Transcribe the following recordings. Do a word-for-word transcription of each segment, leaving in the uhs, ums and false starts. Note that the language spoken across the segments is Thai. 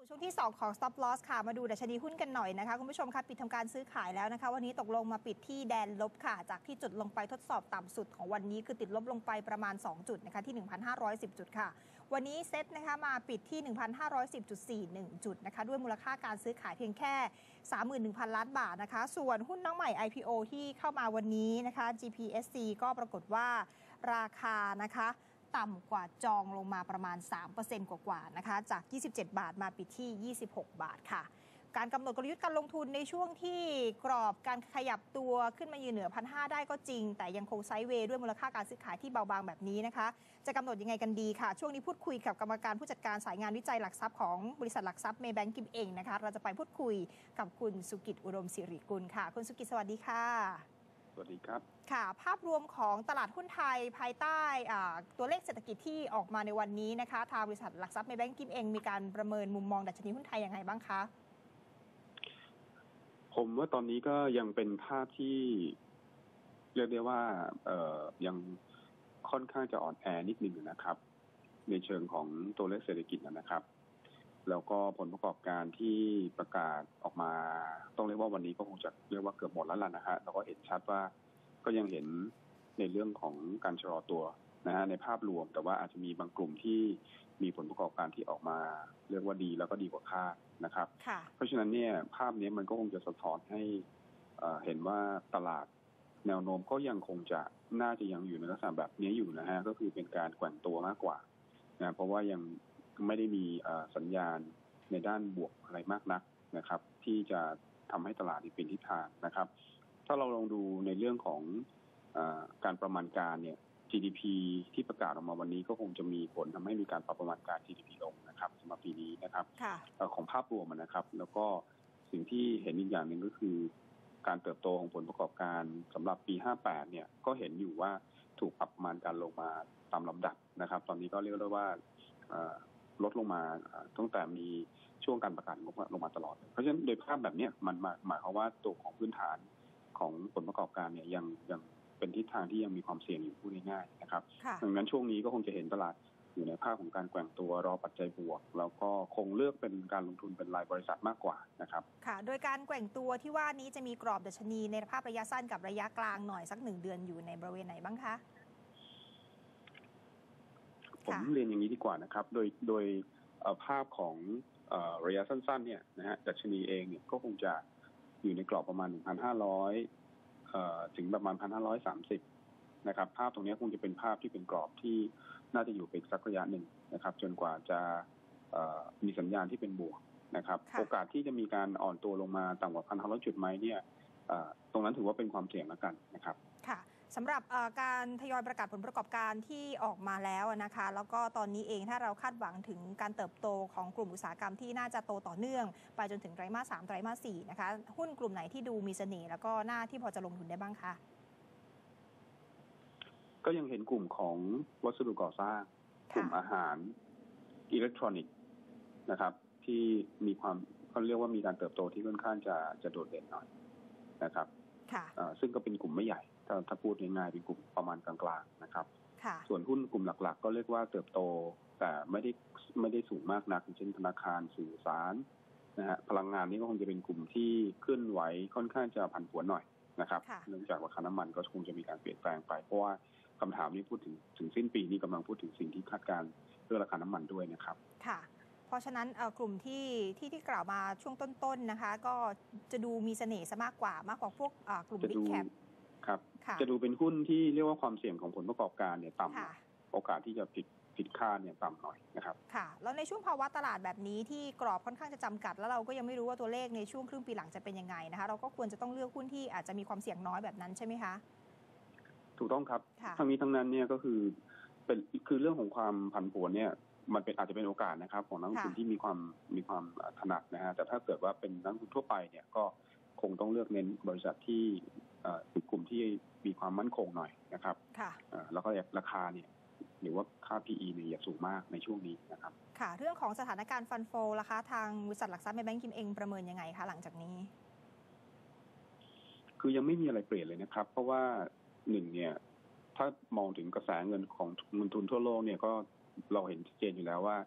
ช่วงที่สองของ Stop Loss ค่ะมาดูดัชนีหุ้นกันหน่อยนะคะคุณผู้ชมคะปิดทำการซื้อขายแล้วนะคะวันนี้ตกลงมาปิดที่แดนลบค่ะจากที่จุดลงไปทดสอบต่ำสุดของวันนี้คือติดลบลงไปประมาณสองจุดนะคะที่ หนึ่งพันห้าร้อยสิบ จุดค่ะวันนี้เซ็ตนะคะมาปิดที่ หนึ่งพันห้าร้อยสิบจุดสี่หนึ่ง จุดนะคะด้วยมูลค่าการซื้อขายเพียงแค่ สามหมื่นหนึ่งพัน ล้านบาทนะคะส่วนหุ้นน้องใหม่ ไอ พี โอ ที่เข้ามาวันนี้นะคะ จี พี เอส ซี ก็ปรากฏว่าราคานะคะต่ำกว่าจองลงมาประมาณ สามเปอร์เซ็นต์ กว่าๆนะคะจากยี่สิบเจ็ดบาทมาปิดที่ยี่สิบหกบาทค่ะการกำหนดกลยุทธ์การลงทุนในช่วงที่กรอบการขยับตัวขึ้นมายืนเหนือ หนึ่งพันห้าร้อย ได้ก็จริงแต่ยังคงไซด์เวย์ด้วยมูลค่าการซื้อขายที่เบาบางแบบนี้นะคะจะกำหนดยังไงกันดีค่ะช่วงนี้พูดคุยกับกรรมการผู้จัดการสายงานวิจัยหลักทรัพย์ของบริษัทหลักทรัพย์เมย์แบงก์กิมเองนะคะเราจะไปพูดคุยกับคุณสุกิจอุดมศิริกุลค่ะคุณสุกิจสวัสดีค่ะสวัสดีครับค่ะภาพรวมของตลาดหุ้นไทยภายใต้ตัวเลขเศรษฐกิจที่ออกมาในวันนี้นะคะทางบริษัทหลักทรัพย์เมย์แบงก์กิมเองมีการประเมินมุมมองดัชนีหุ้นไทยยังไงบ้างคะผมว่าตอนนี้ก็ยังเป็นภาพที่เรียกได้ว่าเอ่อยังค่อนข้างจะอ่อนแอนิดนึงนะครับในเชิงของตัวเลขเศรษฐกิจนะครับแล้วก็ผลประกอบการที่ประกาศออกมาต้องเรียกว่าวันนี้ก็คงจะเรียกว่าเกือบหมดแล้วล่ะนะฮะเราก็เห็นชัดว่าก็ยังเห็นในเรื่องของการชะลอตัวนะฮะในภาพรวมแต่ว่าอาจจะมีบางกลุ่มที่มีผลประกอบการที่ออกมาเรียกว่าดีแล้วก็ดีกว่าคาดนะครับเพราะฉะนั้นเนี่ยภาพนี้มันก็คงจะสะท้อนให้เห็นว่าตลาดแนวโน้มก็ยังคงจะน่าจะยังอยู่ในลักษณะแบบนี้อยู่นะฮะก็คือเป็นการแกว่งตัวมากกว่านะเพราะว่ายังไม่ได้มีสัญญาณในด้านบวกอะไรมากนักนะครับที่จะทำให้ตลาดเป็นทิศทางนะครับถ้าเราลองดูในเรื่องของการประมาณการเนี่ย จี ดี พี ที่ประกาศออกมาวันนี้ก็คงจะมีผลทำให้มีการปรับประมาณการ จี ดี พี ลงนะครับสำหรับปีนี้นะครับของภาพรวมนะครับแล้วก็สิ่งที่เห็นอีกอย่างหนึ่งก็คือการเติบโตของผลประกอบการสำหรับปีห้าสิบแปดเนี่ยก็เห็นอยู่ว่าถูกปรับประมาณการลงมาตามลำดับนะครับตอนนี้ก็เรียกได้ว่าลดลงมาตั้งแต่มีช่วงการประกาศงบลงมาตลอดเพราะฉะนั้นโดยภาพแบบนี้มันหมายความว่าตัวของพื้นฐานของผลประกอบการเนี่ยยังยังเป็นทิศทางที่ยังมีความเสี่ยงอยู่พูดง่ายๆนะครับดังนั้นช่วงนี้ก็คงจะเห็นตลาดอยู่ในภาพของการแกว่งตัวรอปัจจัยบวกแล้วก็คงเลือกเป็นการลงทุนเป็นรายบริษัทมากกว่านะครับค่ะโดยการแกว่งตัวที่ว่านี้จะมีกรอบดัชนีในภาพระยะสั้นกับระยะกลางหน่อยสักหนึ่งเดือนอยู่ในบริเวณไหนบ้างคะผมเรียนอย่างนี้ดีกว่านะครับโดยโดยภาพของระยะสั้นๆเนี่ยนะฮะดัชนีเองเนี่ยก็คงจะอยู่ในกรอบประมาณ หนึ่งพันห้าร้อย ถึงประมาณ หนึ่งพันห้าร้อยสามสิบ นะครับภาพตรงนี้คงจะเป็นภาพที่เป็นกรอบที่น่าจะอยู่ไปสักระยะหนึ่งนะครับจนกว่าจะมีสัญญาณที่เป็นบวกนะครับโอกาสที่จะมีการอ่อนตัวลงมาต่ำกว่า หนึ่งพันห้าร้อย จุดไหมเนี่ยตรงนั้นถือว่าเป็นความเสี่ยงแล้วกันนะครับค่ะสำหรับการทยอยประกาศผลประกอบการที่ออกมาแล้วนะคะแล้วก็ตอนนี้เองถ้าเราคาดหวังถึงการเติบโตของกลุ่มอุตสาหกรรมที่น่าจะโตต่อเนื่องไปจนถึงไตรมาสสามไตรมาสสี่นะคะหุ้นกลุ่มไหนที่ดูมีเสน่ห์แล้วก็น่าที่พอจะลงทุนได้บ้างคะก็ยังเห็นกลุ่มของวัสดุก่อสร้างกลุ่มอาหารอิเล็กทรอนิกส์นะครับที่มีความเขาเรียกว่ามีการเติบโตที่ค่อนข้างจะจะโดดเด่นหน่อยนะครับซึ่งก็เป็นกลุ่มไม่ใหญ่ถ้าถ้าพูดง่ายๆเป็นกลุ่มประมาณกลางๆนะครับส่วนหุ้นกลุ่มหลักๆก็เรียกว่าเติบโตแต่ไม่ได้ไม่ได้สูงมากนักเช่นธนาคารสื่อสารนะฮะพลังงานนี่ก็คงจะเป็นกลุ่มที่เคลื่อนไหวค่อนข้างจะผันผวนหน่อยนะครับเนื่องจากราคาน้ำมันก็คงจะมีการเปลี่ยนแปลงไปเพราะว่าคำถามนี้พูดถึงถึงสิ้นปีนี้กำลังพูดถึงสิ่งที่คาดการณ์เรื่องราคาน้ำมันด้วยนะครับค่ะเพราะฉะนั้นกลุ่มที่ที่ที่กล่าวมาช่วงต้นๆนะคะก็จะดูมีเสน่ห์ซะมากกว่ามากกว่าพวกกลุ่ม Big Cap ครับจะดูเป็นหุ้นที่เรียกว่าความเสี่ยงของผลประกอบการเนี่ยต่ำโอกาสที่จะผิดผิดคาดเนี่ยต่ำหน่อยนะครับค่ะแล้วในช่วงภาวะตลาดแบบนี้ที่กรอบค่อนข้างจะจำกัดแล้วเราก็ยังไม่รู้ว่าตัวเลขในช่วงครึ่งปีหลังจะเป็นยังไงนะคะเราก็ควรจะต้องเลือกหุ้นที่อาจจะมีความเสี่ยงน้อยแบบนั้นใช่ไหมคะถูกต้องครับทั้งนี้ทั้งนั้นเนี่ยก็คือเป็นคือเรื่องของความผันผวนเนี่ยมันเป็นอาจจะเป็นโอกาสนะครับของนักลงทุนที่มีความมีความถนัดนะฮะแต่ถ้าเกิดว่าเป็นนักลงทุนทั่วไปเนี่ยก็คงต้องเลือกเน้นบริษัทที่เป็นกลุ่มที่มีความมั่นคงหน่อยนะครับแล้วก็ราคาเนี่ยหรือว่าค่า พี อี เนี่ยอย่าสูงมากในช่วงนี้นะครับค่ะเรื่องของสถานการณ์ฟันโฟล่ะคะทางบริษัทหลักทรัพย์เมย์แบงก์กิมเองประเมินยังไงคะหลังจากนี้คือยังไม่มีอะไรเปลี่ยนเลยนะครับเพราะว่าหนึ่งเนี่ยถ้ามองถึงกระแสเงินของเงินทุนทั่วโลกเนี่ยก็เราเห็นชัดเจนอยู่แล้วว่า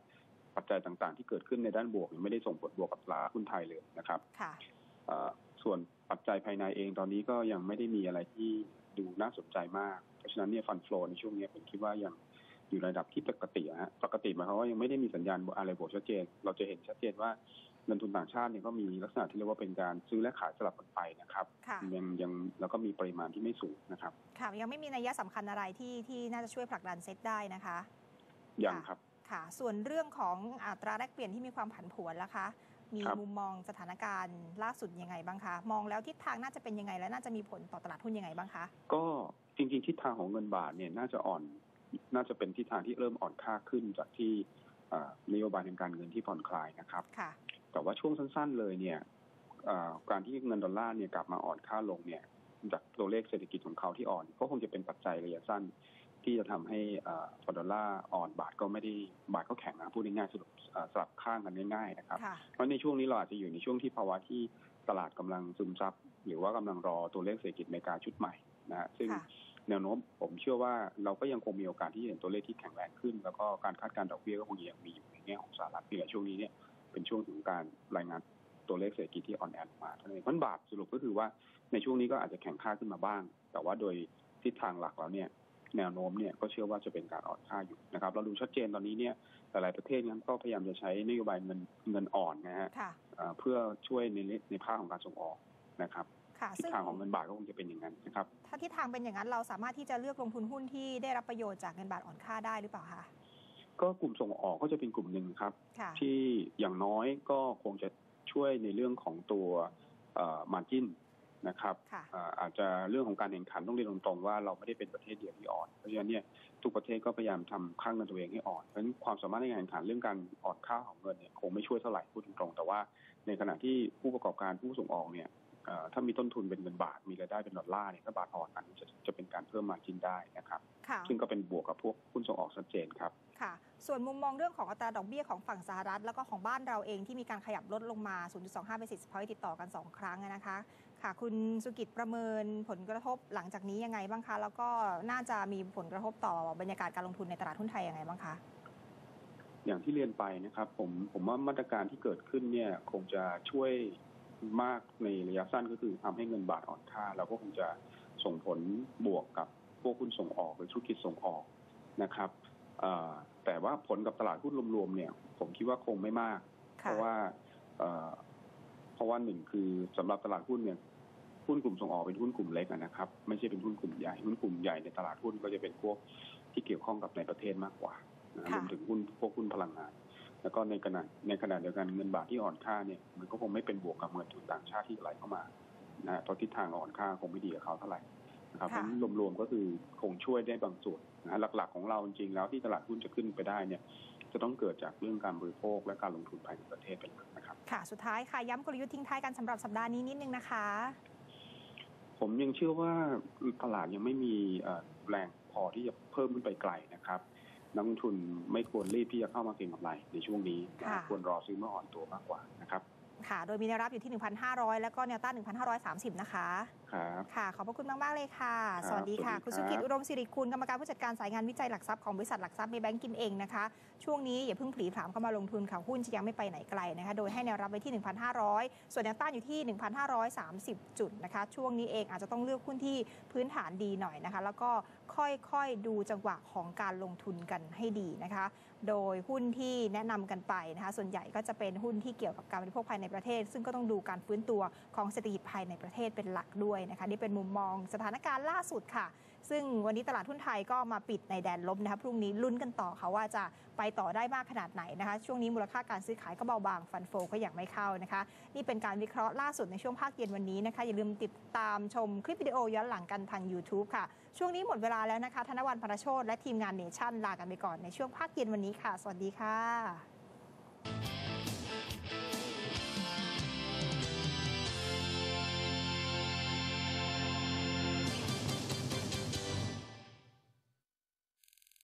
ปัจจัยต่างๆที่เกิดขึ้นในด้านบวกไม่ได้ส่งผลบวกกับตลาดหุ้นไทยเลยนะครับส่วนปัจจัยภายในเองตอนนี้ก็ยังไม่ได้มีอะไรที่ดูน่าสนใจมากเพราะฉะนั้นเนี่ยฟันโฟลในช่วงนี้ผมคิดว่ายังอยู่ในระดับที่ปกติฮะปกติหมายความว่ายังไม่ได้มีสัญญาณอะไรบวกชัดเจนเราจะเห็นชัดเจนว่าเงินทุนต่างชาติเนี่ยก็มีลักษณะที่เรียกว่าเป็นการซื้อและขายสลับกันไปนะครับยังยังแล้วก็มีปริมาณที่ไม่สูงนะครับค่ะยังไม่มีนัยสำคัญอะไรที่ที่น่าจะช่วยผลักดันเซ็ตได้นะคะยังครับค่ะส่วนเรื่องของอัตราแลกเปลี่ยนที่มีความผันผวนล่ะคะมีมุมมองสถานการณ์ล่าสุดยังไงบ้างคะมองแล้วทิศทางน่าจะเป็นยังไงและน่าจะมีผลต่อตลาดหุ้นยังไงบ้างคะก็จริงๆทิศทางของเงินบาทเนี่ยน่าจะอ่อนน่าจะเป็นทิศทางที่เริ่มอ่อนค่าขึ้นจากที่นโยบายทางการเงินที่ผ่อนคลายนะครับแต่ว่าช่วงสั้นๆเลยเนี่ยการที่เงินดอลลาร์เนี่ยกลับมาอ่อนค่าลงเนี่ยจากตัวเลขเศรษฐกิจของเขาที่อ่อนก็คงจะเป็นปัจจัยระยะสั้นที่จะทำให้พอดอลลาร์อ่อนบาทก็ไม่ได้บาทก็แข็งนะพูดง่ายๆสลับสลับข้างกันง่ายๆนะครับเพราะในช่วงนี้เราอาจจะอยู่ในช่วงที่ภาวะที่ตลาดกำลังซึมซับหรือว่ากำลังรอตัวเลขเศรษฐกิจอเมริกาชุดใหม่นะซึ่งแนวโน้มผมเชื่อว่าเราก็ยังคงมีโอกาสที่จะเห็นตัวเลขที่แข็งแรงขึ้นแล้วก็การคาดการณ์ดอกเบี้ยก็คงยังมีอยู่ในแง่ของสหรัฐที่ในช่วงนี้เนี่ยเป็นช่วงถึงการรายงานตัวเลขเศรษฐกิจที่อ่อนแอมาเท่านั้นเพราะบาทสรุปก็คือว่าในช่วงนี้ก็อาจจะแข็งค่าขึ้นมาบ้างแต่ว่าโดยทิศทางหลักแล้วเนี่ยแนวโน้มเนี่ยก็เชื่อว่าจะเป็นการอ่อนค่าอยู่นะครับเราดูชัดเจนตอนนี้เนี่ยหลายประเทศนั้นก็พยายามจะใช้นโยบายเงินเงินอ่อนนะฮะเพื่อช่วยในในภาคของการส่งออกนะครับทิศทางของเงินบาทก็คงจะเป็นอย่างนั้นนะครับถ้าทิศทางเป็นอย่างนั้นเราสามารถที่จะเลือกลงทุนหุ้นที่ได้รับประโยชน์จากเงินบาทอ่อนค่าได้หรือเปล่าคะก็กลุ่มส่งออกก็จะเป็นกลุ่มหนึ่งครับที่อย่างน้อยก็คงจะช่วยในเรื่องของตัวมาร์จิ้นนะครับอาจจะเรื่องของการแข่งขันต้องเรียนตรงๆว่าเราไม่ได้เป็นประเทศเดียวที่อ่อนเพราะฉะนั้นเนี่ยทุกประเทศก็พยายามทำค่าเงินตัวเองให้อ่อนเพราะฉะนั้นความสามารถในการแข่งขันเรื่องการอ่อนค่าของเงินเนี่ยคงไม่ช่วยเท่าไหร่พูดตรงๆแต่ว่าในขณะที่ผู้ประกอบการผู้ส่งออกเนี่ยถ้ามีต้นทุนเป็นเงินบาทมีรายได้เป็นดอลลาร์เนี่ยถ้าบาทอ่อนอันนี้จะจะเป็นการเพิ่มมาร์จิ้นได้นะครับซึ่งก็เป็นบวกกับพวกหุ้นส่งออกชัดเจนครับค่ะส่วนมุมมองเรื่องของอัตราดอกเบี้ยของฝั่งสหรัฐแล้วก็ของบ้านเราเองที่มีการขยับลดลงมา ศูนย์จุดสองห้า basis point ติดต่อกันสองครั้งนะคะค่ะคุณสุกิจประเมินผลกระทบหลังจากนี้ยังไงบ้างคะแล้วก็น่าจะมีผลกระทบต่อบรรยากาศการลงทุนในตลาดหุ้นไทยยังไงบ้างคะอย่างที่เรียนไปนะครับผมผมว่ามาตรการที่เกิดขึ้นเนี่ยคงจะช่วยมากในระยะสั้นก็คือทำให้เงินบาทอ่อนค่าแล้วก็คงจะส่งผลบวกกับพวกหุ้นส่งออกหรือธุรกิจส่งออกนะครับแต่ว่าผลกับตลาดหุ้นรวมๆเนี่ยผมคิดว่าคงไม่มากเพราะว่าเพราะว่าหนึ่งคือสำหรับตลาดหุ้นเนี่ยหุ้นกลุ่มส่งออกเป็นหุ้นกลุ่มเล็กนะครับไม่ใช่เป็นหุ้นกลุ่มใหญ่หุ้นกลุ่มใหญ่ในตลาดหุ้นก็จะเป็นพวกที่เกี่ยวข้องกับในประเทศมากกว่ารวมถึงหุ้นพวกหุ้นพลังงานแล้วก็ในขณะในขณะเดียวกันเงินบาทที่อ่อนค่าเนี่ยมันก็คงไม่เป็นบวกกับเงินทุนต่างชาติที่ไหลเข้ามานะเพราะทิศทางอ่อนค่าคงไม่ดีกับเขาเท่าไหร่นะครับเพราะรวมๆก็คือคงช่วยได้บางส่วนนะหลักๆของเราจริงๆแล้วที่ตลาดหุ้นจะขึ้นไปได้เนี่ยจะต้องเกิดจากเรื่องการบริโภคและการลงทุนภายในประเทศเป็นหลักนะครับค่ะสุดท้ายค่ะย้ำกลยุทธ์ทิ้งท้ายกันสำหรับสัปดาห์นี้นิดนึงนะคะผมยังเชื่อว่าตลาดยังไม่มีแรงพอที่จะเพิ่มขึ้นไปไกลนะครับนักลงทุนไม่ควรรีบที่จะเข้ามาเก็งกำไรในช่วงนี้ควรรอซื้อเมื่ออ่อนตัวมากกว่านะครับค่ะโดยมีแนวรับอยู่ที่ หนึ่งพันห้าร้อย แล้วก็แนวต้าน หนึ่งพันห้าร้อยสามสิบ นะคะครับค่ะขอบพระคุณมากๆเลยค่ะสวัสดีค่ะคุณสุกิจอุดมศิริคุณกรรมการผู้จัดการสายงานวิจัยหลักทรัพย์ของบริษัทหลักทรัพย์เมย์แบงก์กินเองนะคะช่วงนี้อย่าเพิ่งผลีผลามเข้ามาลงทุนค่ะหุ้นจะยังไม่ไปไหนไกลนะคะโดยให้แนวรับไว้ที่ หนึ่งพันห้าร้อย ส่วนแนวต้านอยู่ที่ หนึ่งพันห้าร้อยสามสิบ จุดนะคะช่วงนี้เองอาจจะต้องเลือกหุ้นที่พื้นฐานดีหน่อยนะคะแล้วก็ค่อยๆดูจังหวะของการลงทุนกันให้ดีนะคะโดยหุ้นที่แนะนำกันไปนะคะส่วนใหญ่ก็จะเป็นหุ้นที่เกี่ยวกับการบริโภคภายในประเทศซึ่งก็ต้องดูการฟื้นตัวของเศรษฐกิจภายในประเทศเป็นหลักด้วยนะคะนี่เป็นมุมมองสถานการณ์ล่าสุดค่ะซึ่งวันนี้ตลาดหุ้นไทยก็มาปิดในแดนลบนะคะพรุ่งนี้ลุ้นกันต่อค่ะว่าจะไปต่อได้มากขนาดไหนนะคะช่วงนี้มูลค่าการซื้อขายก็เบาบางฟันโฟก็ยังไม่เข้านะคะนี่เป็นการวิเคราะห์ล่าสุดในช่วงภาคเย็นวันนี้นะคะอย่าลืมติดตามชมคลิปวิดีโอย้อนหลังกันทาง YouTube ค่ะช่วงนี้หมดเวลาแล้วนะคะธนวรรณ พรโชติและทีมงานเนชั่นลากันไปก่อนในช่วงภาคเย็นวันนี้ค่ะสวัสดีค่ะ